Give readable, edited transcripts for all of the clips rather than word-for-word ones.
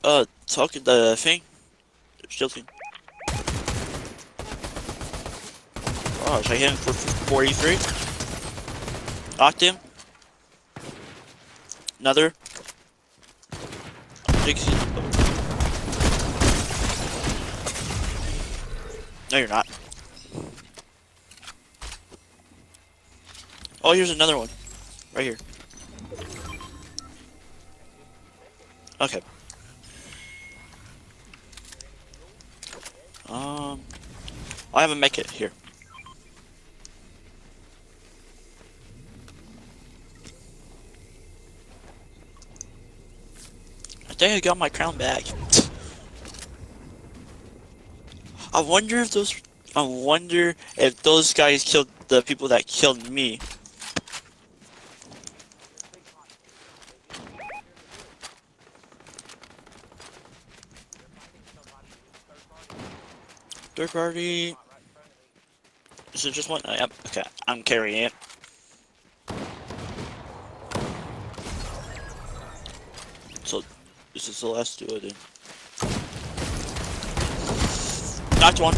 Talking the thing. Shielding. Oh, should I hit him for 43? Knocked him. Another. 60. No, you're not. Oh, here's another one. Right here. Okay. I have a mech kit here. I think I got my crown back. I wonder if those guys killed the people that killed me. Third party. Is it just one? Yep. Okay, I'm carrying it. So this is the last duo then. Knocked one.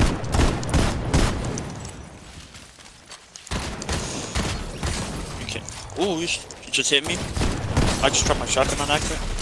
You can't. Ooh, you just hit me. I just dropped my shotgun on accident.